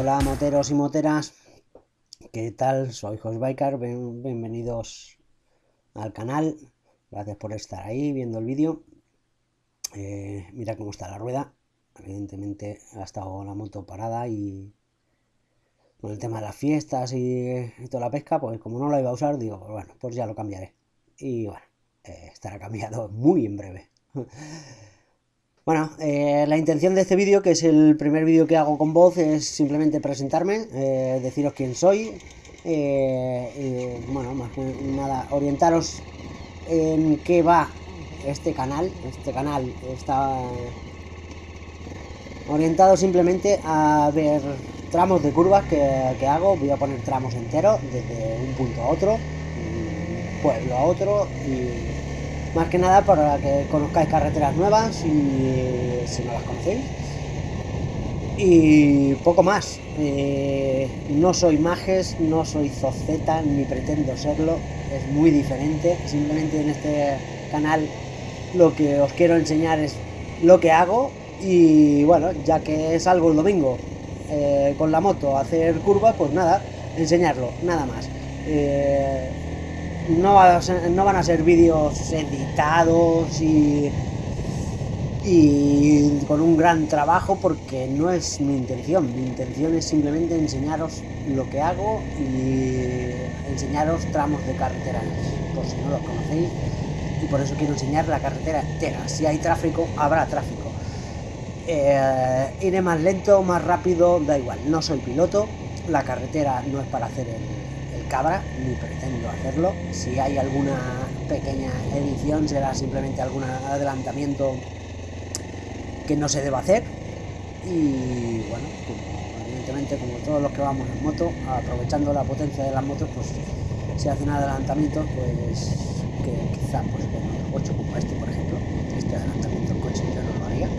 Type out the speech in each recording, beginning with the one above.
Hola moteros y moteras, ¿qué tal? Soy Josbiker, bienvenidos al canal, gracias por estar ahí viendo el vídeo. Mira cómo está la rueda, evidentemente ha estado la moto parada y con el tema de las fiestas y toda la pesca, pues como no la iba a usar, digo, pues bueno, pues ya lo cambiaré. Y bueno, estará cambiado muy en breve. Bueno, la intención de este vídeo, que es el primer vídeo que hago con voz, es simplemente presentarme, deciros quién soy, bueno, más que nada, orientaros en qué va este canal. Este canal está orientado simplemente a ver tramos de curvas que hago. Voy a poner tramos enteros desde un punto a otro, un pueblo a otro, y más que nada para que conozcáis carreteras nuevas y si no las conocéis. Y poco más. No soy Majes, no soy Zozeta, ni pretendo serlo. Es muy diferente. Simplemente en este canal lo que os quiero enseñar es lo que hago. Y bueno, ya que salgo el domingo con la moto a hacer curvas, pues nada, enseñarlo, nada más. No van a ser vídeos editados y con un gran trabajo, porque no es mi intención. Mi intención es simplemente enseñaros lo que hago y enseñaros tramos de carreteras, por si no los conocéis, y por eso quiero enseñar la carretera entera. Si hay tráfico, habrá tráfico. Iré más lento, más rápido, da igual, no soy piloto. La carretera no es para hacer el cabra, ni pretendo hacerlo. Si hay alguna pequeña edición, será simplemente algún adelantamiento que no se deba hacer. Y bueno, evidentemente, como todos los que vamos en moto, aprovechando la potencia de las motos, pues se hacen adelantamientos, pues que quizá pues con el 8 como este, por ejemplo. Este adelantamiento en coche yo no lo haría,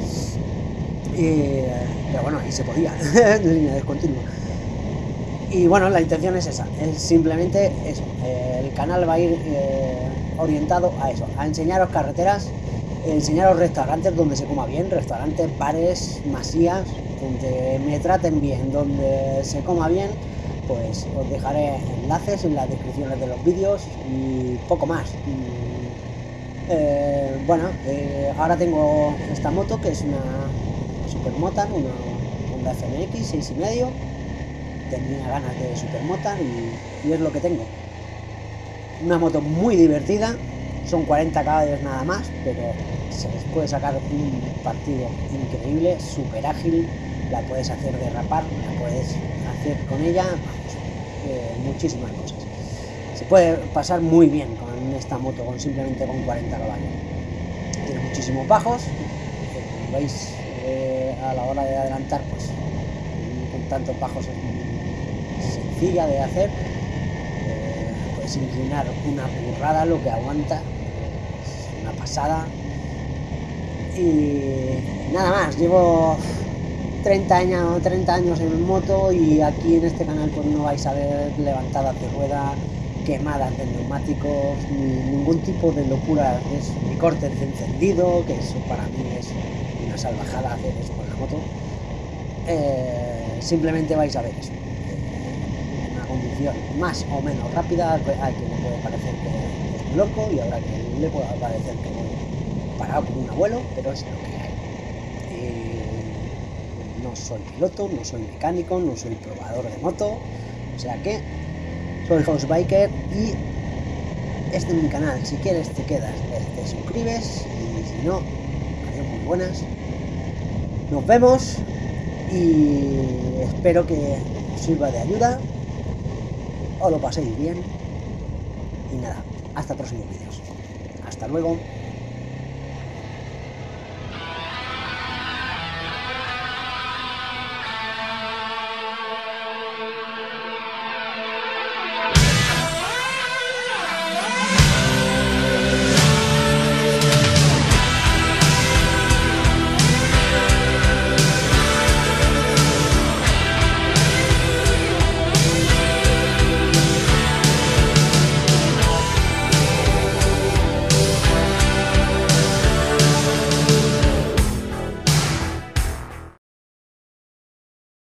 pero bueno, ahí se podía en línea discontinua. Y bueno, la intención es esa, es simplemente eso. El canal va a ir orientado a eso, a enseñaros carreteras, enseñaros restaurantes donde se coma bien, restaurantes, bares, masías, donde me traten bien, donde se coma bien. Pues os dejaré enlaces en las descripciones de los vídeos y poco más. Bueno, ahora tengo esta moto, que es una Supermotan, una Honda FMX 6,5. Tenía ganas de Supermotan y es lo que tengo. Una moto muy divertida, son 40 caballos nada más, pero se les puede sacar un partido increíble, súper ágil. La puedes hacer derrapar, la puedes hacer con ella, vamos, muchísimas cosas. Se puede pasar muy bien con esta moto, simplemente con 40 caballos. Tiene muchísimos bajos, como veis, a la hora de adelantar, pues con tantos bajos es sencilla de hacer. Puedes inclinar una burrada lo que aguanta, es una pasada. Y nada más, llevo 30 años en moto, y aquí en este canal pues no vais a ver levantadas de rueda, quemadas de neumáticos, ni ningún tipo de locura. Es mi corte de encendido, que eso para mí es una salvajada hacer eso con la moto. Simplemente vais a ver eso, una conducción más o menos rápida. Hay quien le puede parecer que es loco, y habrá quien le pueda parecer que voy parado como un abuelo, pero es lo que hay. No soy piloto, no soy mecánico, no soy probador de moto, o sea que soy Josbiker y este es mi canal. Si quieres te quedas, te suscribes, y si no, adiós, muy buenas. Nos vemos y espero que os sirva de ayuda, os lo paséis bien y nada, hasta próximos vídeos. Hasta luego.